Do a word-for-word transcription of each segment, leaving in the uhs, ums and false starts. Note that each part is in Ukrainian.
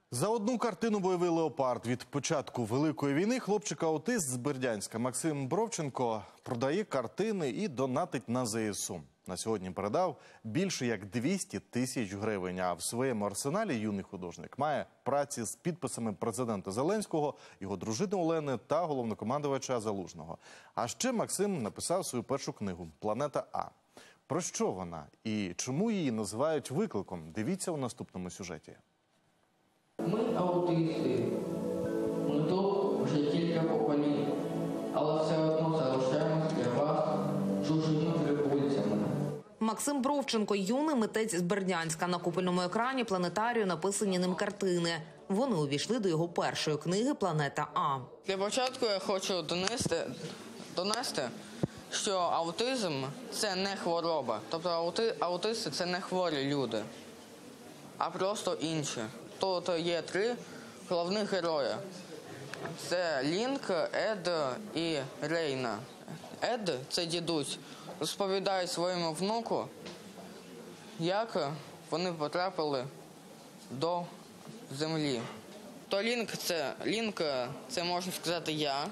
За одну картину «Бойовий леопард» від початку Великої війни хлопчик-аутист з Бердянська Максим Бровченко продає картини і донатить на зе ес у. На сьогодні передав більше як двісті тисяч гривень, а в своєму арсеналі юний художник має праці з підписами президента Зеленського, його дружини Олени та головнокомандувача Залужного. А ще Максим написав свою першу книгу «Планета А». Про що вона і чому її називають викликом? Дивіться у наступному сюжеті. Ми аутисти. Ми тут вже кілька поколінь, але все одно залишаємось для вас чужими прибульцями. Максим Бровченко – юний митець з Бердянська. На купольному екрані планетарію написані ним картини. Вони увійшли до його першої книги «Планета А». Для початку я хочу донести, донести, що аутизм – це не хвороба. Тобто аути, аутисти – це не хворі люди, а просто інші. Тут є три головних герої. Це Лінк, Ед і Рейна. Ед – це дідусь. Розповідає своєму внуку, як вони потрапили до землі. То Лінк – це, Лінк – це, можна сказати, я.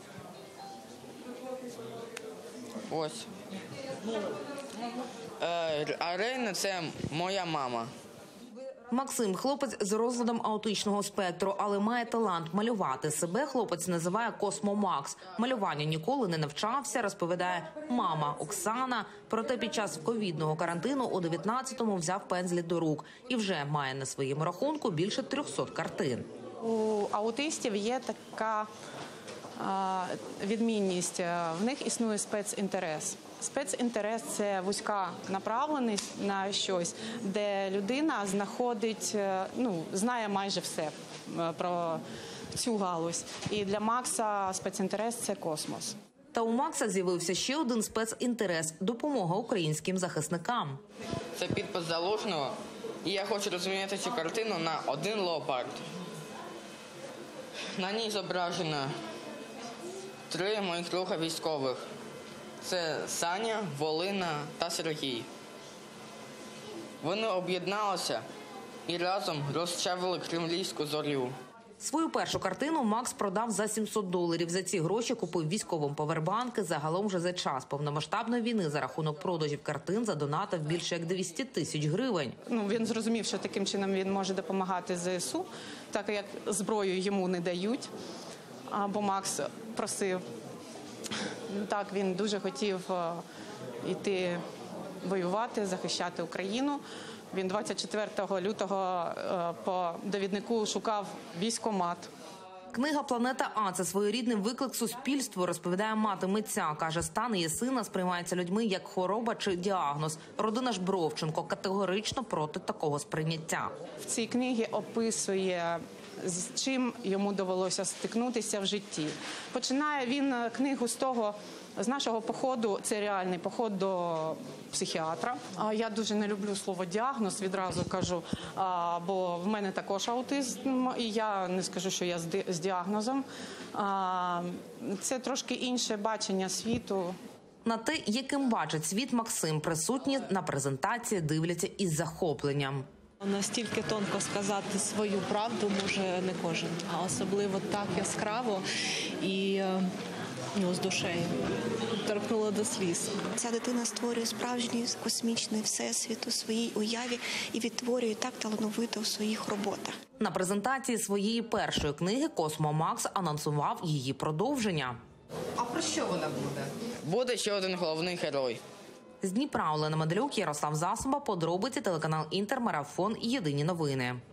Ось. А Рейна – це моя мама. Максим – хлопець з розладом аутичного спектру, але має талант малювати. Себе хлопець називає «Космо Макс». Малювання ніколи не навчався, розповідає мама Оксана. Проте під час ковідного карантину у дев'ятнадцятому взяв пензлі до рук і вже має на своєму рахунку більше трьохсот картин. У аутистів є така а, відмінність. В них існує спецінтерес. Спецінтерес – це вузька направленість на щось, де людина знаходить, ну, знає майже все про цю галузь. І для Макса спецінтерес – це космос. Та у Макса з'явився ще один спецінтерес – допомога українським захисникам. Це підпис Залужного, і я хочу розміняти цю картину на один леопард. На ній зображено три моїх друга військових. Це Саня, Волина та Сергій. Вони об'єдналися і разом розчавили кремлівську зорю. Свою першу картину Макс продав за сімсот доларів. За ці гроші купив військовим павербанки. Загалом же за час повномасштабної війни за рахунок продажів картин задонатив більше як двісті тисяч гривень. Ну, він зрозумів, що таким чином він може допомагати зе ес у, так як зброю йому не дають, бо Макс просив. Так, він дуже хотів йти воювати, захищати Україну. Він двадцять четвертого лютого по довіднику шукав військкомат. Книга «Планета А» – це своєрідний виклик суспільству, розповідає мати митця. Каже, стан її сина сприймається людьми як хвороба чи діагноз. Родина ж Бровченко категорично проти такого сприйняття. В цій книгі описує, з чим йому довелося стикнутися в житті. Починає він книгу з того, з нашого походу, це реальний поход до психіатра. Я дуже не люблю слово «діагноз», відразу кажу, бо в мене також аутизм, і я не скажу, що я з діагнозом. Це трошки інше бачення світу. На те, яким бачить світ Максим, присутні на презентації дивляться із захопленням. Настільки тонко сказати свою правду може не кожен, а особливо так яскраво і ну, з душею. Торкнуло до сліз. Ця дитина створює справжній космічний всесвіт у своїй уяві і відтворює так талановито у своїх роботах. На презентації своєї першої книги «Космо Макс» анонсував її продовження. А про що вона буде? Буде ще один головний герой. З Дніпра Олена Медалюк, Ярослав Засоба, подробиці, телеканал «Інтер», Марафон, Єдині новини.